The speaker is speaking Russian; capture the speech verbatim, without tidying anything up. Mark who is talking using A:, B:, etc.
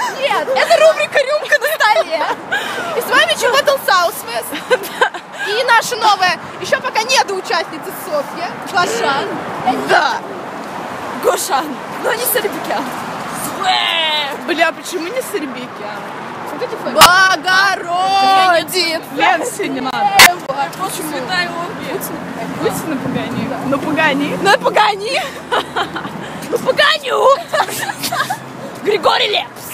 A: Нет, это рубрика «Рюмка на столе». И с вами Чеботл Саусвест. И наша новая, еще пока недоучастница Софья Гошан.
B: Да. Гошан, но не Сарбикян.
A: Бля, почему не Сарбикян? Богородица!
B: Лен сегодня надо. Почему? Святая Будь на Пагани. На Пагани.
A: На Пагани!
B: На Паганю! Григорий Лепс!